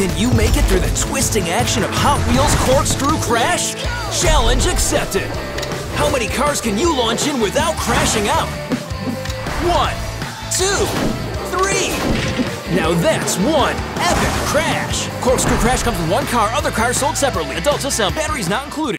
Can you make it through the twisting action of Hot Wheels Corkscrew Crash? Challenge accepted! How many cars can you launch in without crashing out? 1, 2, 3! Now that's one epic crash! Corkscrew Crash comes with one car, other cars sold separately. Adults discount, batteries not included.